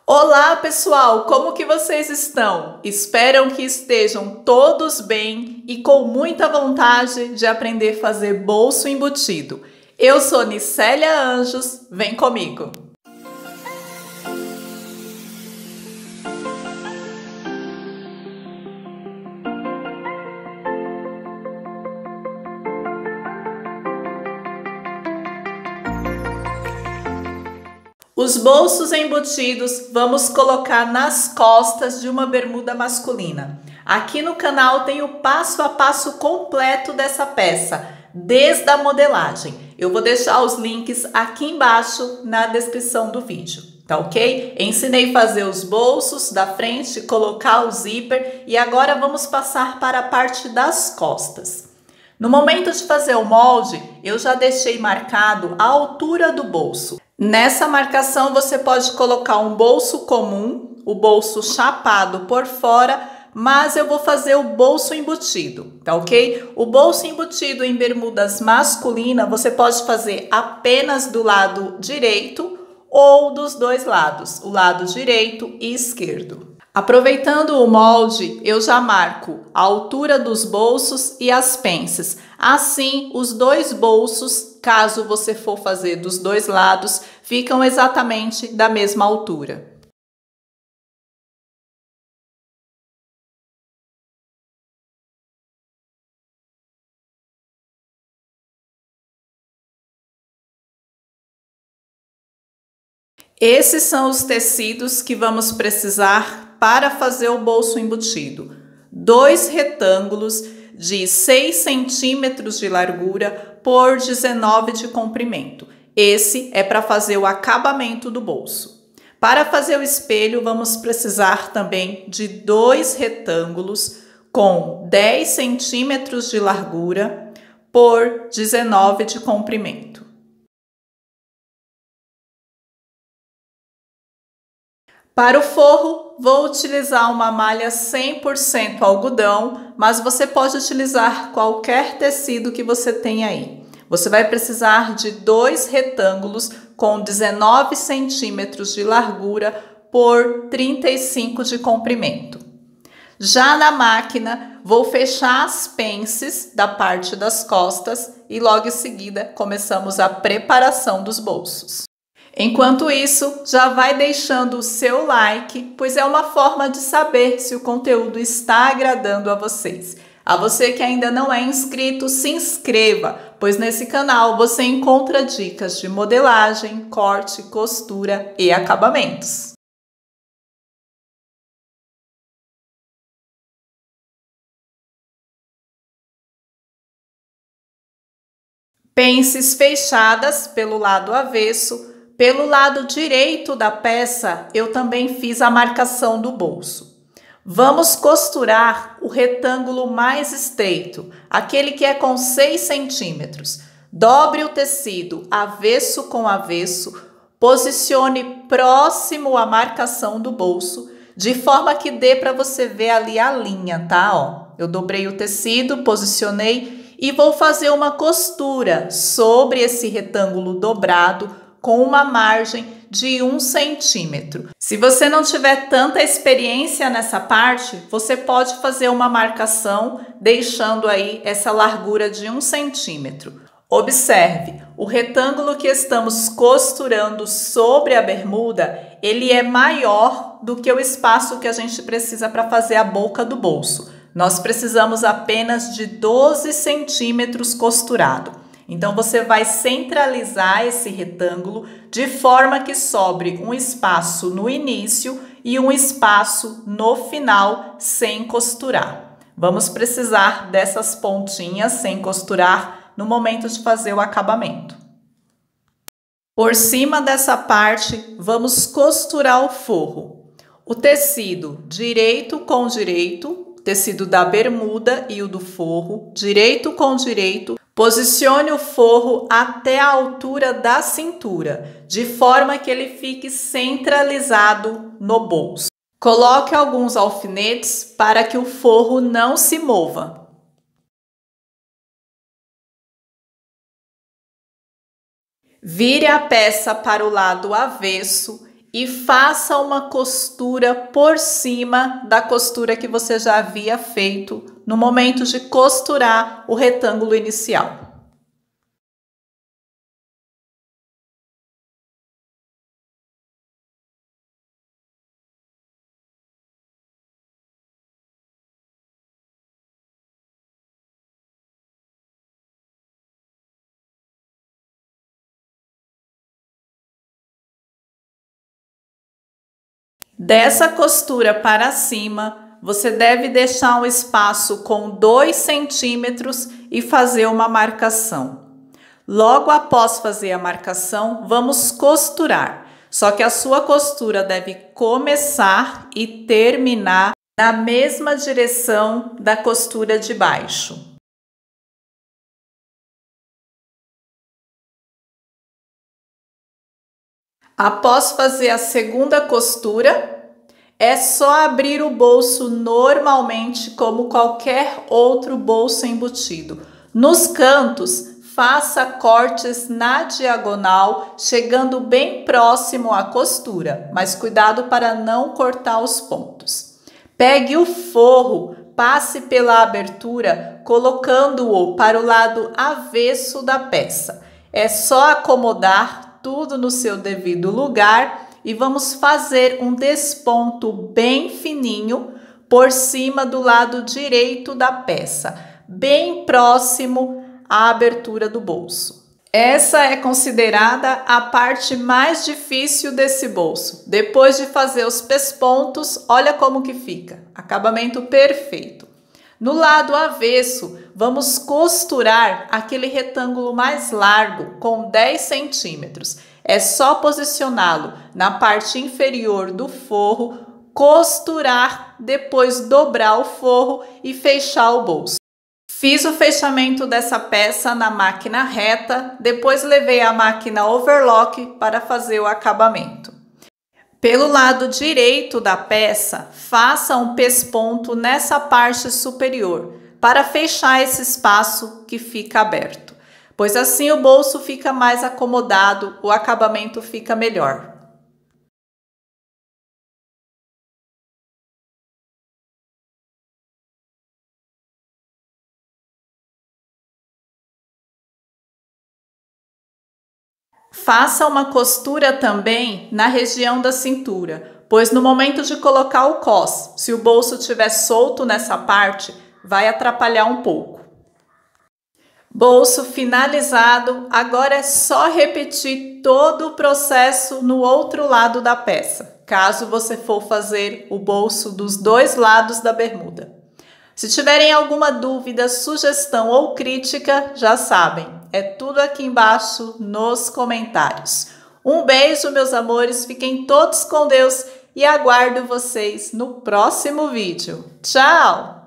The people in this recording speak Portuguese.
Olá, pessoal! Como que vocês estão? Espero que estejam todos bem e com muita vontade de aprender a fazer bolso embutido. Eu sou Nicélia Anjos, vem comigo! Os bolsos embutidos vamos colocar nas costas de uma bermuda masculina. Aqui no canal tem o passo a passo completo dessa peça, desde a modelagem. Eu vou deixar os links aqui embaixo na descrição do vídeo, tá ok? Ensinei a fazer os bolsos da frente, colocar o zíper e agora vamos passar para a parte das costas. No momento de fazer o molde, eu já deixei marcado a altura do bolso. Nessa marcação você pode colocar um bolso comum, o bolso chapado por fora, mas eu vou fazer o bolso embutido, tá ok? O bolso embutido em bermudas masculina você pode fazer apenas do lado direito ou dos dois lados, o lado direito e esquerdo. Aproveitando o molde, eu já marco a altura dos bolsos e as pences. Assim, os dois bolsos, caso você for fazer dos dois lados, ficam exatamente da mesma altura. Esses são os tecidos que vamos precisar para fazer o bolso embutido. 2 retângulos de 6 centímetros de largura por 19 de comprimento. Esse é para fazer o acabamento do bolso. Para fazer o espelho, vamos precisar também de 2 retângulos com 10 centímetros de largura por 19 de comprimento. Para o forro, vou utilizar uma malha 100% algodão, mas você pode utilizar qualquer tecido que você tenha aí. Você vai precisar de 2 retângulos com 19 centímetros de largura por 35 de comprimento. Já na máquina, vou fechar as pences da parte das costas e logo em seguida começamos a preparação dos bolsos. Enquanto isso, já vai deixando o seu like, pois é uma forma de saber se o conteúdo está agradando a vocês. A você que ainda não é inscrito, se inscreva, pois nesse canal você encontra dicas de modelagem, corte, costura e acabamentos. Pences fechadas pelo lado avesso. Pelo lado direito da peça, eu também fiz a marcação do bolso. Vamos costurar o retângulo mais estreito, aquele que é com 6 centímetros. Dobre o tecido avesso com avesso, posicione próximo à marcação do bolso, de forma que dê para você ver ali a linha, tá? Ó, eu dobrei o tecido, posicionei e vou fazer uma costura sobre esse retângulo dobrado, com uma margem de 1 centímetro. Se você não tiver tanta experiência nessa parte, você pode fazer uma marcação deixando aí essa largura de 1 centímetro. Observe, o retângulo que estamos costurando sobre a bermuda, ele é maior do que o espaço que a gente precisa para fazer a boca do bolso. Nós precisamos apenas de 12 centímetros costurado. Então, você vai centralizar esse retângulo de forma que sobre um espaço no início e um espaço no final sem costurar. Vamos precisar dessas pontinhas sem costurar no momento de fazer o acabamento. Por cima dessa parte, vamos costurar o forro. O tecido direito com direito, tecido da bermuda e o do forro, direito com direito. Posicione o forro até a altura da cintura, de forma que ele fique centralizado no bolso. Coloque alguns alfinetes para que o forro não se mova. Vire a peça para o lado avesso e faça uma costura por cima da costura que você já havia feito no momento de costurar o retângulo inicial. Dessa costura para cima, você deve deixar um espaço com 2 centímetros e fazer uma marcação. Logo após fazer a marcação, vamos costurar. Só que a sua costura deve começar e terminar na mesma direção da costura de baixo. Após fazer a segunda costura, é só abrir o bolso normalmente como qualquer outro bolso embutido. Nos cantos, faça cortes na diagonal, chegando bem próximo à costura, mas cuidado para não cortar os pontos. Pegue o forro, passe pela abertura, colocando-o para o lado avesso da peça. É só acomodar tudo no seu devido lugar e vamos fazer um desponto bem fininho por cima do lado direito da peça, bem próximo à abertura do bolso. Essa é considerada a parte mais difícil desse bolso. Depois de fazer os pespontos, olha como que fica. Acabamento perfeito. No lado avesso, vamos costurar aquele retângulo mais largo com 10 centímetros. É só posicioná-lo na parte inferior do forro, costurar, depois dobrar o forro e fechar o bolso. Fiz o fechamento dessa peça na máquina reta, depois levei a máquina overlock para fazer o acabamento. Pelo lado direito da peça, faça um pesponto nessa parte superior para fechar esse espaço que fica aberto, pois assim o bolso fica mais acomodado, o acabamento fica melhor. Faça uma costura também na região da cintura, pois no momento de colocar o cos, se o bolso estiver solto nessa parte, vai atrapalhar um pouco. Bolso finalizado, agora é só repetir todo o processo no outro lado da peça, caso você for fazer o bolso dos dois lados da bermuda. Se tiverem alguma dúvida, sugestão ou crítica, já sabem, é tudo aqui embaixo nos comentários. Um beijo, meus amores, fiquem todos com Deus e aguardo vocês no próximo vídeo. Tchau!